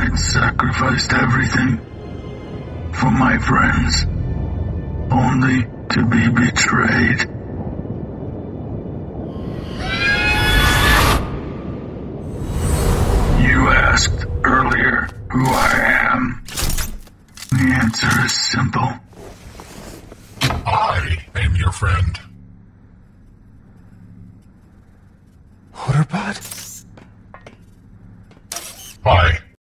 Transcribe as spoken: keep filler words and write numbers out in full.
I'd sacrificed everything for my friends, only to be betrayed. You asked earlier who I